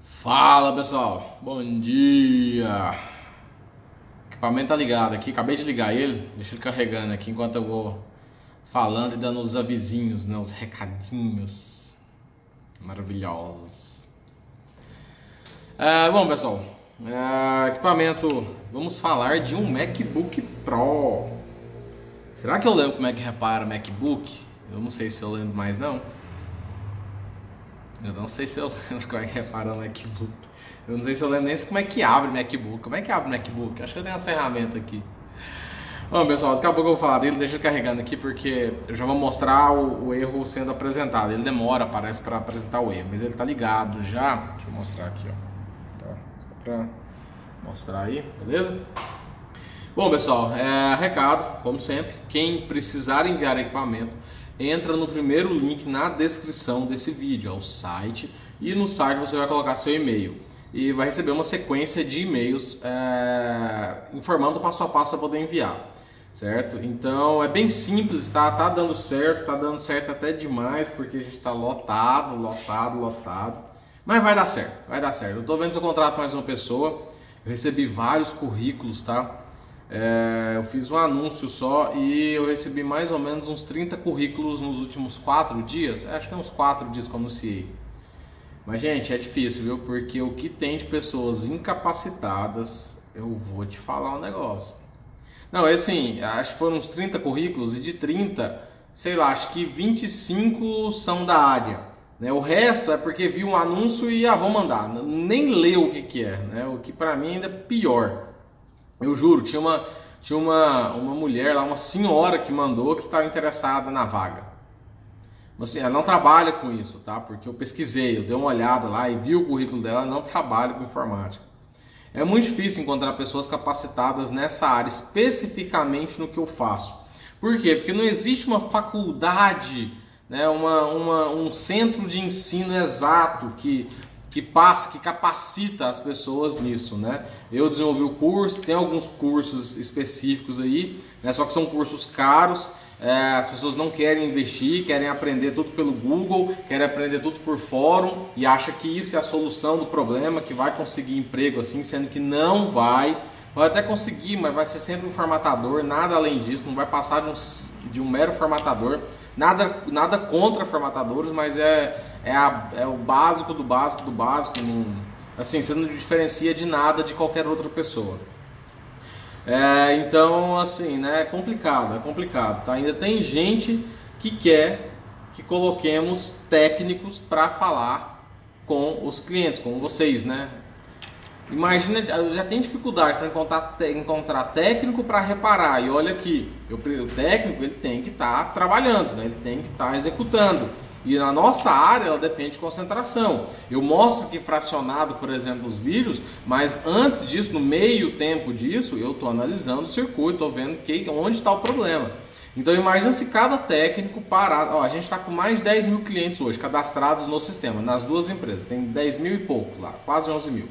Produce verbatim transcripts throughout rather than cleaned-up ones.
Fala pessoal, bom dia. O equipamento tá ligado aqui, acabei de ligar ele, deixa ele carregando aqui enquanto eu vou falando e dando os avisinhos, né, os recadinhos maravilhosos. É, bom pessoal, é, equipamento, vamos falar de um MacBook Pro. Será que eu lembro como é que repara MacBook? Eu não sei se eu lembro mais não. Eu não sei se eu lembro como é que repara o MacBook. Eu não sei se eu lembro nem como é que abre o MacBook. Como é que abre o MacBook? Acho que eu tenho as ferramentas aqui. Bom, pessoal, daqui a pouco eu vou falar dele. Deixa ele carregando aqui porque eu já vou mostrar o, o erro sendo apresentado. Ele demora, parece, para apresentar o erro, mas ele tá ligado já. Deixa eu mostrar aqui, ó. Tá, só pra mostrar aí, beleza? Bom, pessoal, é, recado, como sempre. Quem precisar enviar equipamento, entra no primeiro link na descrição desse vídeo, é o site, e no site você vai colocar seu e-mail e vai receber uma sequência de e-mails é, informando o passo a passo para poder enviar, certo? Então é bem simples, tá? Tá dando certo, tá dando certo até demais porque a gente tá lotado, lotado, lotado, mas vai dar certo, vai dar certo. Eu tô vendo se eu contrato mais uma pessoa, eu recebi vários currículos, tá? É, eu fiz um anúncio só e eu recebi mais ou menos uns trinta currículos nos últimos quatro dias. Acho que é uns quatro dias que eu anunciei. Mas, gente, é difícil, viu? Porque o que tem de pessoas incapacitadas, eu vou te falar um negócio. Não, é assim, acho que foram uns trinta currículos e de trinta, sei lá, acho que vinte e cinco são da área, né? O resto é porque viu um anúncio e, ah, vou mandar. Nem leu o que que é, né? O que pra mim ainda é pior. Eu juro, tinha uma, tinha uma, uma mulher lá, uma senhora que mandou que estava interessada na vaga. Mas assim, ela não trabalha com isso, tá? Porque eu pesquisei, eu dei uma olhada lá e vi o currículo dela, ela não trabalha com informática. É muito difícil encontrar pessoas capacitadas nessa área, especificamente no que eu faço. Por quê? Porque não existe uma faculdade, né, uma, uma, um centro de ensino exato que... que passa, que capacita as pessoas nisso, né? Eu desenvolvi o curso, tem alguns cursos específicos aí, né? Só que são cursos caros, é, as pessoas não querem investir, querem aprender tudo pelo Google, querem aprender tudo por fórum e acha que isso é a solução do problema, que vai conseguir emprego assim, sendo que não vai. Vai até conseguir, mas vai ser sempre um formatador, nada além disso, não vai passar de um, de um mero formatador. Nada, nada contra formatadores, mas é, é, a, é o básico do básico do básico. Não, assim, você não diferencia de nada de qualquer outra pessoa. É, então, assim, né, é complicado, é complicado. Tá? Ainda tem gente que quer que coloquemos técnicos para falar com os clientes, com vocês, né? Imagina, eu já tenho dificuldade para encontrar, encontrar técnico para reparar. E olha aqui, eu, o técnico ele tem que estar tá trabalhando, né? Ele tem que estar tá executando. E na nossa área ela depende de concentração. Eu mostro aqui fracionado, por exemplo, os vídeos, mas antes disso, no meio tempo disso, eu estou analisando o circuito, estou vendo que, onde está o problema. Então imagina se cada técnico parar. Ó, a gente está com mais de dez mil clientes hoje cadastrados no sistema, nas duas empresas. Tem dez mil e pouco lá, quase onze mil.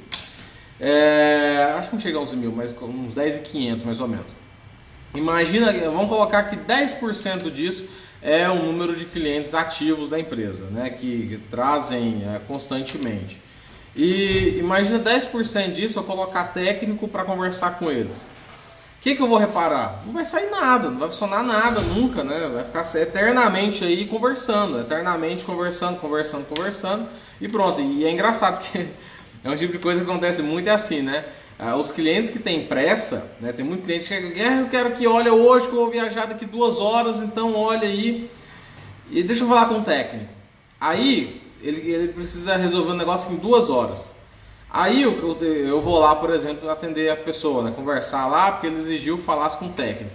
É, acho que não chega a onze mil, mas uns dez mil e quinhentos mais ou menos. Imagina, vamos colocar que dez por cento disso é o número de clientes ativos da empresa, né, que trazem é, constantemente. E imagina dez por cento disso eu colocar técnico para conversar com eles. O que, que eu vou reparar? Não vai sair nada, não vai funcionar nada nunca, né? Vai ficar eternamente aí conversando, eternamente conversando, conversando, conversando e pronto. E é engraçado porque é um tipo de coisa que acontece muito, é assim, né? Os clientes que têm pressa, né? Tem muito cliente que chega, ah, eu quero que olhe hoje, que eu vou viajar daqui duas horas, então olha aí. E deixa eu falar com o técnico. Aí ele, ele precisa resolver um negócio em duas horas. Aí eu, eu, eu vou lá, por exemplo, atender a pessoa, né? Conversar lá, porque ele exigiu falasse com o técnico.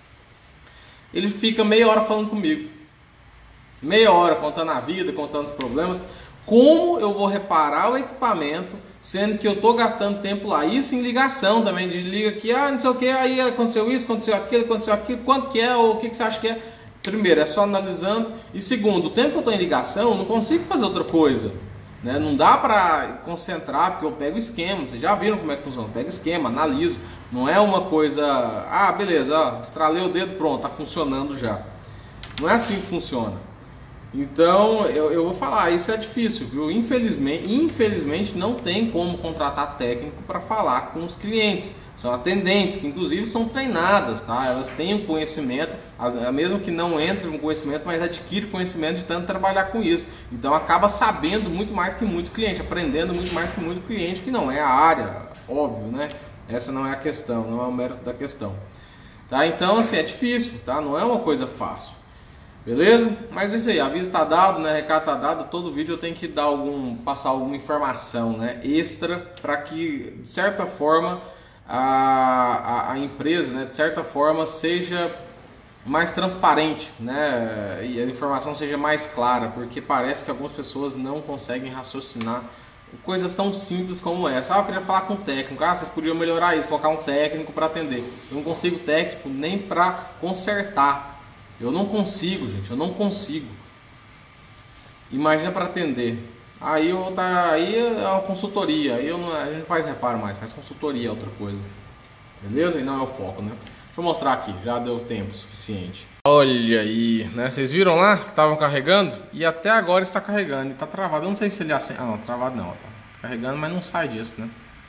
Ele fica meia hora falando comigo. Meia hora contando a vida, contando os problemas. Como eu vou reparar o equipamento, sendo que eu estou gastando tempo lá? Isso em ligação também, de liga aqui, ah, não sei o que, aí aconteceu isso, aconteceu aquilo, aconteceu aquilo, quanto que é, ou o que, que você acha que é? Primeiro, é só analisando. E segundo, o tempo que eu estou em ligação, eu não consigo fazer outra coisa. Né? Não dá para concentrar, porque eu pego esquema, vocês já viram como é que funciona, eu pego esquema, analiso. Não é uma coisa, ah, beleza, ó, estralei o dedo, pronto, está funcionando já. Não é assim que funciona. Então eu, eu vou falar, isso é difícil, viu? Infelizmente, infelizmente não tem como contratar técnico para falar com os clientes. São atendentes que inclusive são treinadas, tá? Elas têm o conhecimento, mesmo que não entrem no conhecimento, mas adquirem conhecimento de tanto trabalhar com isso. Então acaba sabendo muito mais que muito cliente, aprendendo muito mais que muito cliente, que não é a área, óbvio, né? Essa não é a questão, não é o mérito da questão. Tá? Então assim, é difícil, tá? Não é uma coisa fácil. Beleza? Mas é isso aí, aviso está dado, né? Recado está dado. Todo vídeo eu tenho que dar algum, passar alguma informação, né, extra, para que de certa forma a, a, a empresa, né, de certa forma seja mais transparente, né, e a informação seja mais clara, porque parece que algumas pessoas não conseguem raciocinar coisas tão simples como essa. Ah, eu queria falar com o técnico. Ah, vocês podiam melhorar isso, colocar um técnico para atender. Eu não consigo técnico nem para consertar. Eu não consigo, gente, eu não consigo. Imagina para atender. Aí, eu, tá, aí é uma consultoria, aí eu não, a gente não faz reparo mais, faz consultoria, é outra coisa. Beleza? E não é o foco, né? Deixa eu mostrar aqui, já deu tempo suficiente. Olha aí, né? Vocês viram lá que estavam carregando? E até agora está carregando, e está travado. Eu não sei se ele é assim. Ah, não, travado não, tá carregando, mas não sai disso, né?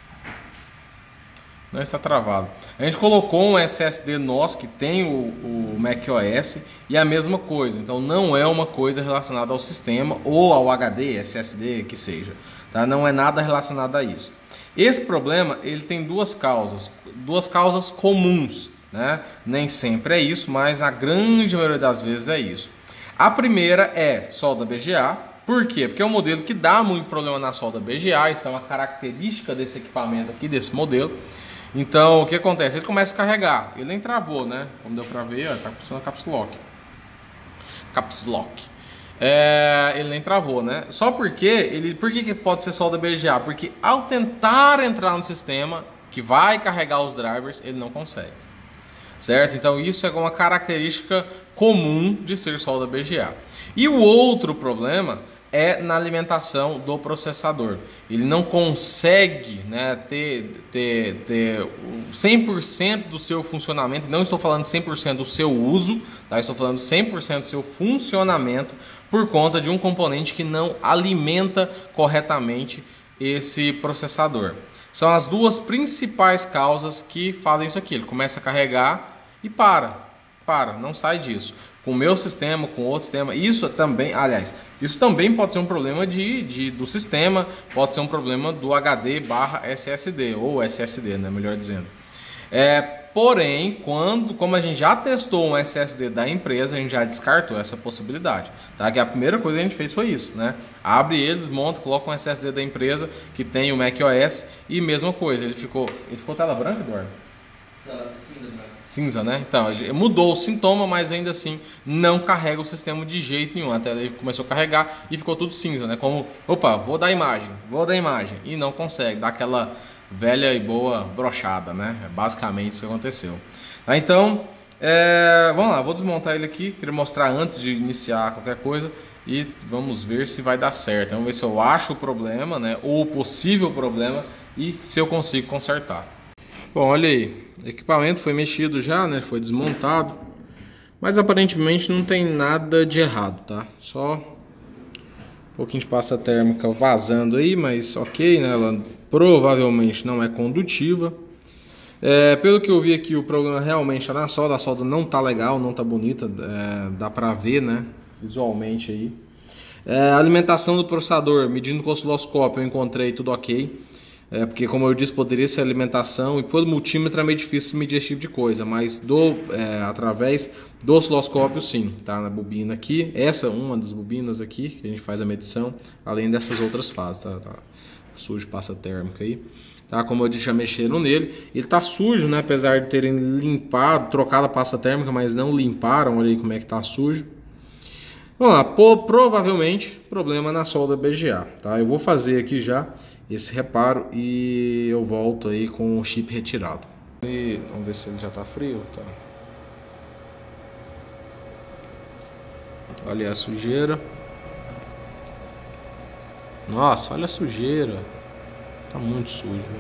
Não está travado. A gente colocou um S S D nosso que tem o, o macOS e a mesma coisa. Então não é uma coisa relacionada ao sistema ou ao H D, S S D, que seja. Tá? Não é nada relacionado a isso. Esse problema ele tem duas causas, duas causas comuns, né? Nem sempre é isso, mas a grande maioria das vezes é isso. A primeira é solda B G A. Por quê? Porque é um modelo que dá muito problema na solda B G A. Isso é uma característica desse equipamento aqui, desse modelo. Então, o que acontece? Ele começa a carregar. Ele nem travou, né? Como deu pra ver, ó, tá funcionando Caps Lock. Caps Lock. É, ele nem travou, né? Só porque ele, por que, que pode ser solda B G A? Porque ao tentar entrar no sistema que vai carregar os drivers, ele não consegue. Certo? Então, isso é uma característica comum de ser solda B G A. E o outro problema é na alimentação do processador. Ele não consegue, né, ter, ter, ter cem por cento do seu funcionamento. Não estou falando cem por cento do seu uso, tá? Estou falando cem por cento do seu funcionamento por conta de um componente que não alimenta corretamente esse processador. São as duas principais causas que fazem isso aqui. Ele começa a carregar e para, para, não sai disso. Com o meu sistema, com outro sistema, isso também, aliás, isso também pode ser um problema de, de, do sistema, pode ser um problema do H D barra S S D, ou S S D, né, melhor dizendo. É, porém, quando, como a gente já testou um S S D da empresa, a gente já descartou essa possibilidade, tá? Que a primeira coisa que a gente fez foi isso, né? Abre ele, desmonta, coloca um S S D da empresa que tem o macOS e mesma coisa, ele ficou, ele ficou tela branca, Eduardo? Tela cinza, branca. Cinza, né? Então, ele mudou o sintoma, mas ainda assim não carrega o sistema de jeito nenhum. Até ele começou a carregar e ficou tudo cinza, né? Como, opa, vou dar imagem, vou dar imagem. E não consegue, dá aquela velha e boa brochada, né? É basicamente isso que aconteceu. Tá, então, é, vamos lá, vou desmontar ele aqui. Queria mostrar antes de iniciar qualquer coisa. E vamos ver se vai dar certo. Vamos ver se eu acho o problema, né? Ou o possível problema e se eu consigo consertar. Bom, olha aí, o equipamento foi mexido já, né? Foi desmontado, mas aparentemente não tem nada de errado, tá? Só um pouquinho de pasta térmica vazando aí, mas ok, né? Ela provavelmente não é condutiva. É, pelo que eu vi aqui, o problema realmente está na solda. A solda não tá legal, não tá bonita, é, dá pra ver, né? Visualmente aí. É, a alimentação do processador, medindo com o osciloscópio, eu encontrei tudo ok. É, porque, como eu disse, poderia ser alimentação, e pelo multímetro é meio difícil medir esse tipo de coisa, mas do, é, através do osciloscópio sim, tá? Na bobina aqui, essa é uma das bobinas aqui que a gente faz a medição, além dessas outras fases, tá? Tá sujo, pasta térmica aí, tá? Como eu disse, já mexeram nele, ele tá sujo, né? Apesar de terem limpado, trocado a pasta térmica, mas não limparam, olha aí como é que tá sujo. Vamos lá, pô, provavelmente problema na solda B G A, tá? Eu vou fazer aqui já esse reparo e eu volto aí com o chip retirado. E vamos ver se ele já tá frio, tá? Olha a sujeira. Nossa, olha a sujeira. Tá muito sujo, né?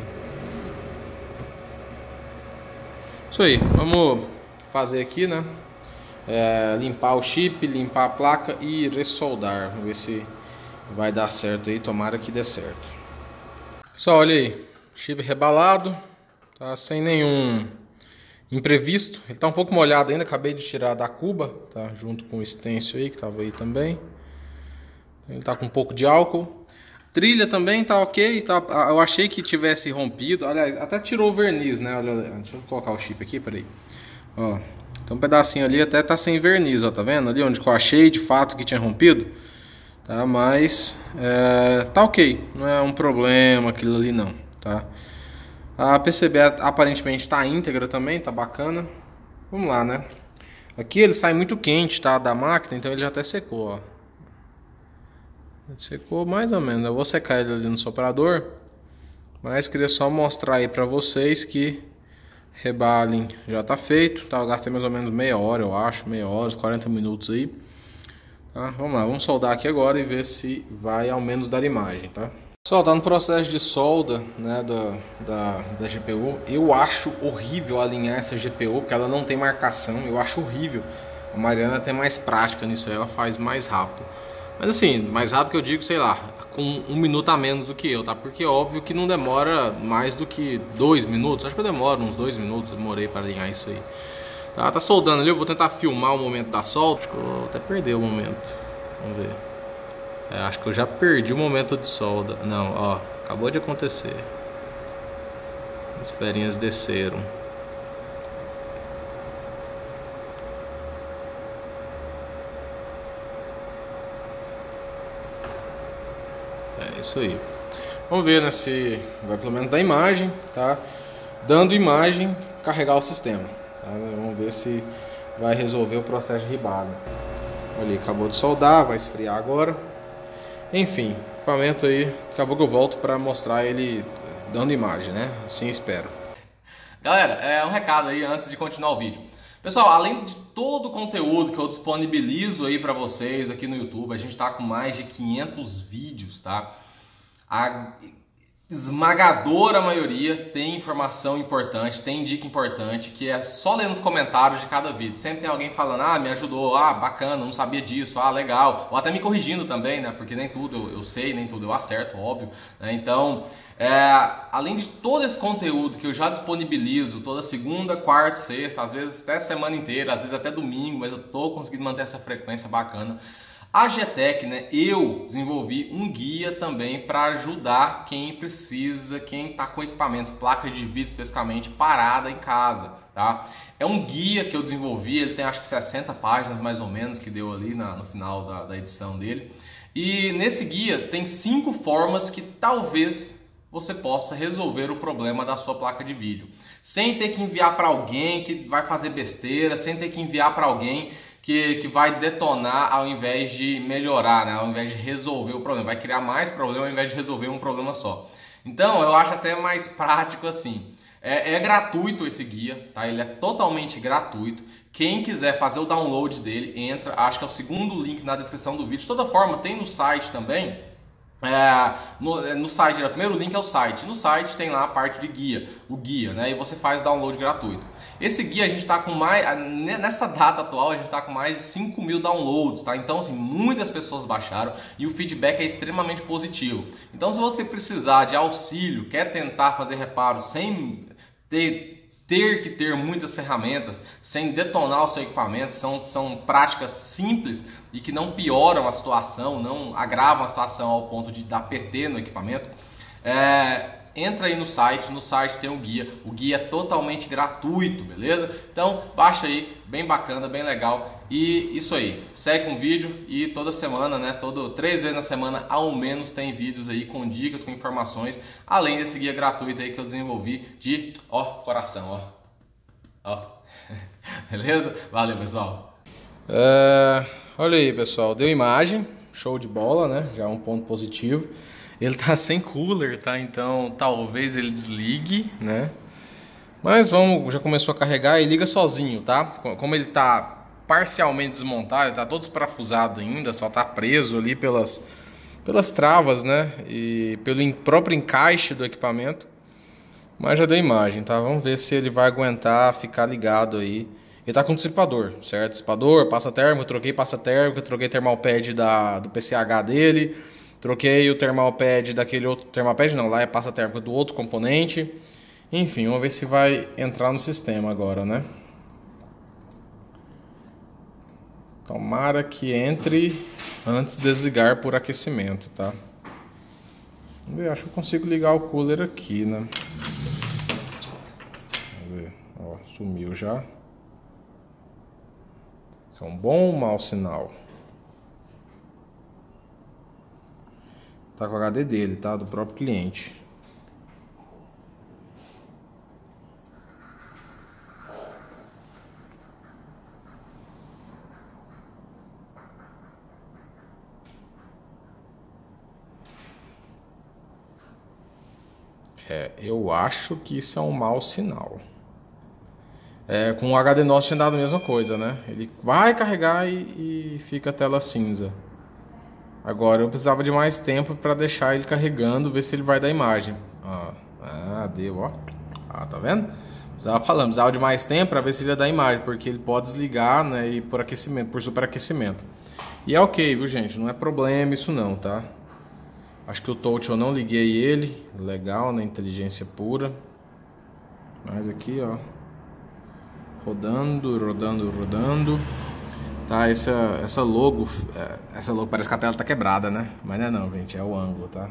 Isso aí, vamos fazer aqui, né? é, limpar o chip, limpar a placa e ressoldar. Vamos ver se vai dar certo aí, tomara que dê certo. Pessoal, olha aí, chip rebalado, tá sem nenhum imprevisto. Ele tá um pouco molhado ainda, acabei de tirar da cuba, tá junto com o stencil aí que tava aí também. Ele tá com um pouco de álcool. Trilha também tá ok, tá, eu achei que tivesse rompido. Aliás, até tirou o verniz, né? Olha, deixa eu colocar o chip aqui, peraí. Ó, tem um pedacinho ali até tá sem verniz, ó, tá vendo? Ali onde eu achei de fato que tinha rompido. Tá, mas é, tá ok, não é um problema aquilo ali não, tá? A P C B aparentemente tá íntegra também, tá bacana. Vamos lá, né? Aqui ele sai muito quente, tá, da máquina, então ele já até secou, ó. Ele secou mais ou menos, eu vou secar ele ali no soprador. Mas queria só mostrar aí pra vocês que rebalem já tá feito, tá? Eu gastei mais ou menos meia hora, eu acho, meia hora, quarenta minutos aí. Tá, vamos lá, vamos soldar aqui agora e ver se vai ao menos dar imagem, tá? Pessoal, tá no processo de solda, né, da, da, da G P U. Eu acho horrível alinhar essa G P U, porque ela não tem marcação, eu acho horrível. A Mariana tem mais prática nisso aí, ela faz mais rápido. Mas assim, mais rápido que eu digo, sei lá, com um minuto a menos do que eu, tá? Porque é óbvio que não demora mais do que dois minutos, acho que eu demoro uns dois minutos, demorei para alinhar isso aí. Tá, tá soldando ali, eu vou tentar filmar o momento da solda. Acho que eu vou até perder o momento. Vamos ver. É, acho que eu já perdi o momento de solda. Não, ó, acabou de acontecer. As ferinhas desceram. É isso aí. Vamos ver, né, se vai pelo menos dar imagem, tá? Dando imagem, carregar o sistema. Tá? Vamos ver se vai resolver o processo de ribado. Olha, acabou de soldar, vai esfriar agora. Enfim, equipamento aí, acabou que eu volto para mostrar ele dando imagem, né? Assim espero. Galera, é um recado aí antes de continuar o vídeo. Pessoal, além de todo o conteúdo que eu disponibilizo aí para vocês aqui no YouTube, a gente tá com mais de quinhentos vídeos, tá? A esmagadora maioria tem informação importante, tem dica importante, que é só ler nos comentários de cada vídeo. Sempre tem alguém falando, ah, me ajudou, ah, bacana, não sabia disso, ah, legal. Ou até me corrigindo também, né? Porque nem tudo eu, eu sei, nem tudo eu acerto, óbvio. Né? Então, é, além de todo esse conteúdo que eu já disponibilizo toda segunda, quarta, sexta, às vezes até semana inteira, às vezes até domingo, mas eu tô conseguindo manter essa frequência bacana. A Getec, né, eu desenvolvi um guia também para ajudar quem precisa, quem está com equipamento, placa de vídeo especificamente, parada em casa, tá? É um guia que eu desenvolvi, ele tem acho que sessenta páginas mais ou menos, que deu ali na, no final da, da edição dele. E nesse guia tem cinco formas que talvez você possa resolver o problema da sua placa de vídeo. Sem ter que enviar para alguém que vai fazer besteira, sem ter que enviar para alguém Que, que vai detonar ao invés de melhorar, né? Ao invés de resolver o problema. Vai criar mais problema ao invés de resolver um problema só. Então eu acho até mais prático assim. É, é gratuito esse guia, tá? Ele é totalmente gratuito. Quem quiser fazer o download dele, entra. Acho que é o segundo link na descrição do vídeo. De toda forma, tem no site também. É, no, no site, o primeiro link é o site. No site tem lá a parte de guia, o guia, né? E você faz o download gratuito. Esse guia a gente está com mais, nessa data atual a gente está com mais de cinco mil downloads, tá? Então assim, muitas pessoas baixaram e o feedback é extremamente positivo. Então se você precisar de auxílio, quer tentar fazer reparo sem ter ter que ter muitas ferramentas, sem detonar o seu equipamento, são, são práticas simples e que não pioram a situação, não agravam a situação ao ponto de dar P T no equipamento. É, entra aí no site, no site tem o guia, o guia é totalmente gratuito, beleza? Então baixa aí, bem bacana, bem legal. E isso aí, segue com o vídeo e toda semana, né, todo, três vezes na semana ao menos tem vídeos aí com dicas, com informações, além desse guia gratuito aí que eu desenvolvi de, ó, coração, ó, ó, beleza? Valeu, pessoal. É, olha aí, pessoal, deu imagem, show de bola, né, já é um ponto positivo. Ele tá sem cooler, tá, então talvez ele desligue, né, mas vamos, já começou a carregar e liga sozinho, tá, como ele tá parcialmente desmontado, está todo desparafusado ainda, só está preso ali pelas, pelas travas, né? E pelo próprio encaixe do equipamento. Mas já deu imagem, tá? Vamos ver se ele vai aguentar ficar ligado aí Ele tá com dissipador, certo? Dissipador, passa térmico, troquei passa térmico, troquei thermal pad da, do P C H dele, troquei o thermal pad daquele outro, thermal pad não, lá é passa térmico do outro componente. Enfim, vamos ver se vai entrar no sistema agora, né? Tomara que entre antes de desligar por aquecimento, tá? Eu acho que eu consigo ligar o cooler aqui, né? Vamos ver, ó, sumiu já. Isso é um bom ou mau sinal? Tá com o H D dele, tá? Do próprio cliente. É, eu acho que isso é um mau sinal. É, com o H D nosso tinha dado a mesma coisa, né? Ele vai carregar e, e fica a tela cinza. Agora eu precisava de mais tempo para deixar ele carregando, ver se ele vai dar imagem. Ah, ah deu, ó. Ah, tá vendo? Já falamos, precisava de mais tempo para ver se ele ia dar imagem, porque ele pode desligar, né, e por aquecimento, por superaquecimento. E é ok, viu, gente? Não é problema isso não, tá? Acho que o touch eu não liguei ele. Legal, né? Inteligência pura. Mas aqui, ó. Rodando, rodando, rodando. Tá, essa, essa logo. Essa logo parece que a tela tá quebrada, né? Mas não é não, gente. É o ângulo, tá?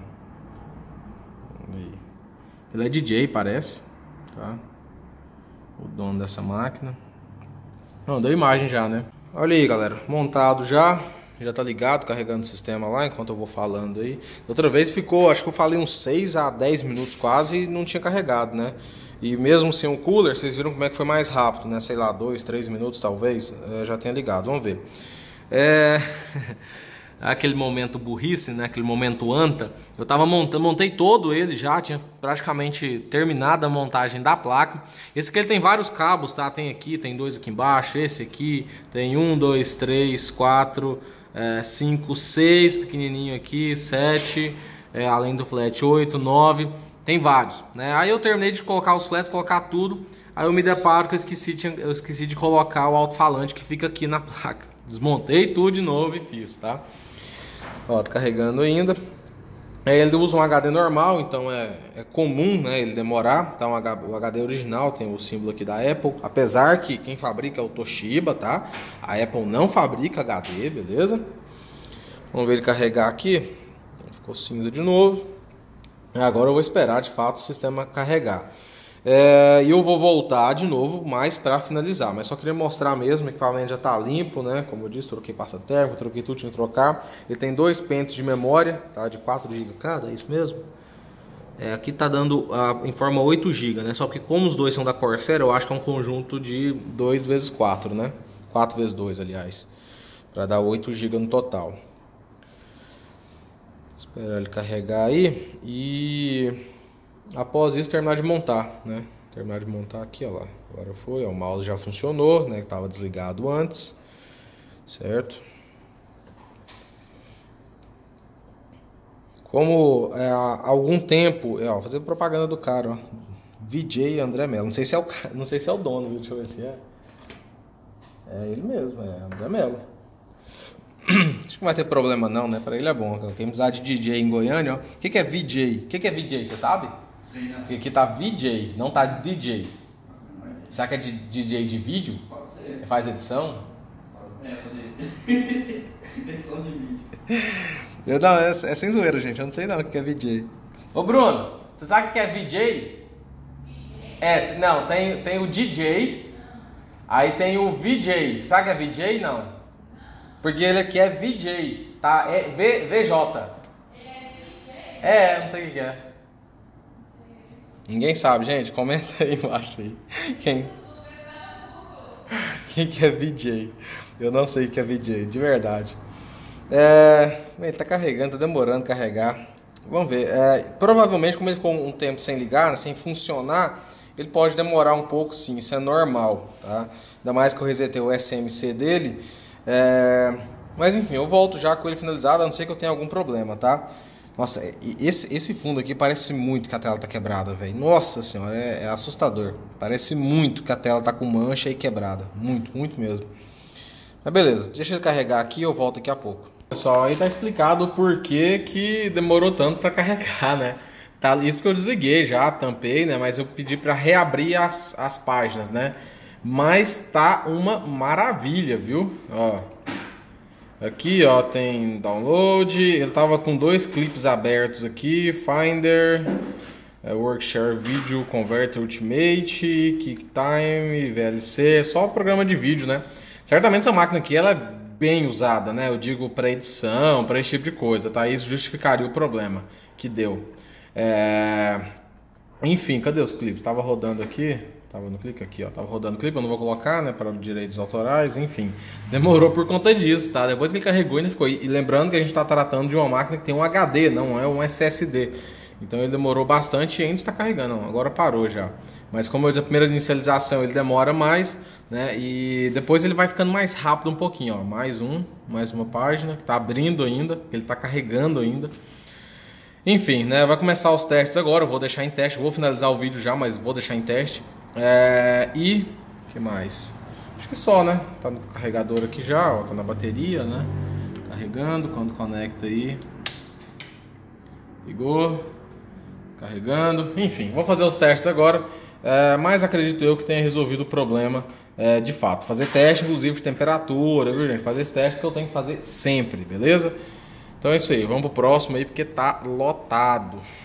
Ele é D J, parece. Tá? O dono dessa máquina. Não, deu imagem já, né? Olha aí, galera. Montado já. Já tá ligado, carregando o sistema lá, enquanto eu vou falando aí. Outra vez ficou, acho que eu falei uns seis a dez minutos quase e não tinha carregado, né? E mesmo sem o cooler, vocês viram como é que foi mais rápido, né? Sei lá, dois, três minutos talvez, é, já tenha ligado, vamos ver. É... Aquele momento burrice, né? Aquele momento anta. Eu tava montando, montei todo ele já, tinha praticamente terminado a montagem da placa. Esse aqui ele tem vários cabos, tá? Tem aqui, tem dois aqui embaixo, esse aqui, tem um, dois, três, quatro... cinco, seis, pequenininho aqui, sete, é, além do flat oito, nove, tem vários, né? Aí eu terminei de colocar os flats, colocar tudo, aí eu me deparo que eu esqueci de, eu esqueci de colocar o alto-falante que fica aqui na placa. Desmontei tudo de novo e fiz, tá? Ó, tá carregando ainda. Aí ele usa um H D normal, então é, é comum, né, ele demorar, tá? Um H, o H D original tem o símbolo aqui da Apple, apesar que quem fabrica é o Toshiba, tá? A Apple não fabrica H D, beleza? Vamos ver ele carregar aqui. Ficou cinza de novo. Agora eu vou esperar de fato o sistema carregar. É, e eu vou voltar de novo mais para finalizar, mas só queria mostrar mesmo, o equipamento já está limpo, né? Como eu disse, troquei pasta térmica, troquei tudo, tinha que trocar. Ele tem dois pentes de memória, tá? De quatro gigas cada, é isso mesmo? É, aqui tá dando a, em forma oito gigas, né? Só que como os dois são da Corsair, eu acho que é um conjunto de dois vezes quatro, né? quatro vezes dois, aliás, para dar oito gigas no total. Esperar ele carregar aí e após isso terminar de montar, né? Terminar de montar aqui, ó lá. Agora foi, ó, o mouse já funcionou, né? Tava desligado antes, certo? Como é, há algum tempo, é, ó, fazer propaganda do cara, ó, V J André Mello. Não sei se é o, não sei se é o dono, viu? Deixa eu ver se é. É ele mesmo, é André Mello. Acho que não vai ter problema não, né? Pra ele é bom. Quem precisar de D J em Goiânia, ó. O que, que é V J? O que, que é V J, você sabe? Sim, né? Porque aqui tá V J, não tá D J. Será que é de D J de vídeo? Pode ser. Faz edição? É, fazer edição de vídeo. Eu não, é, é sem zoeira, gente. Eu não sei não o que é V J. Ô Bruno, você sabe o que é V J? É, não, tem, tem o D J, aí tem o V J. Sabe o que é V J? Não. Porque ele aqui é V J, tá? É v, VJ. Ele é V J? É, não sei o que, que é. Ninguém sabe, gente. Comenta aí embaixo aí. Quem? Quem que é V J? Eu não sei o que é V J, de verdade. É... Ele tá carregando, tá demorando a carregar. Vamos ver. É... Provavelmente, como ele ficou um tempo sem ligar, né, sem funcionar, ele pode demorar um pouco, sim. Isso é normal, tá? Ainda mais que eu resetei o S M C dele. É... Mas enfim, eu volto já com ele finalizado, a não ser que eu tenha algum problema, tá? Nossa, esse, esse fundo aqui parece muito que a tela tá quebrada, velho. Nossa senhora, é, é assustador. Parece muito que a tela tá com mancha e quebrada. Muito, muito mesmo. Mas beleza, deixa ele carregar aqui e eu volto daqui a pouco. Pessoal, aí tá explicado o porquê que demorou tanto para carregar, né? Tá, isso porque eu desliguei já, tampei, né? Mas eu pedi para reabrir as, as páginas, né? Mas tá uma maravilha, viu? Ó. Aqui, ó, tem download. Ele tava com dois clipes abertos aqui. Finder, é, Workshare Video Converter Ultimate, QuickTime, V L C. Só o programa de vídeo, né? Certamente essa máquina aqui, ela é bem usada, né? Eu digo para edição, para esse tipo de coisa, tá? Isso justificaria o problema que deu. É... Enfim, cadê os clipes? Tava rodando aqui. Tava no clique aqui, ó. Tava rodando o clipe, eu não vou colocar, né? Para direitos autorais, enfim. Demorou por conta disso, tá? Depois que ele carregou, ainda ficou. E lembrando que a gente tá tratando de uma máquina que tem um H D, não é um S S D. Então ele demorou bastante e ainda está carregando. Não, agora parou já. Mas como eu disse, a primeira inicialização ele demora mais, né? E depois ele vai ficando mais rápido um pouquinho, ó. Mais um, mais uma página que tá abrindo ainda, que ele tá carregando ainda. Enfim, né? Vai começar os testes agora. Eu vou deixar em teste. Vou finalizar o vídeo já, mas vou deixar em teste. É, e o que mais? Acho que só, né? Tá no carregador aqui já, ó, tá na bateria, né? Carregando, quando conecta aí. Ligou. Carregando. Enfim, vou fazer os testes agora. É, mas acredito eu que tenha resolvido o problema é, de fato. Fazer teste, inclusive, de temperatura, viu, gente? Fazer esses testes que eu tenho que fazer sempre, beleza? Então é isso aí. Vamos pro próximo aí, porque tá lotado.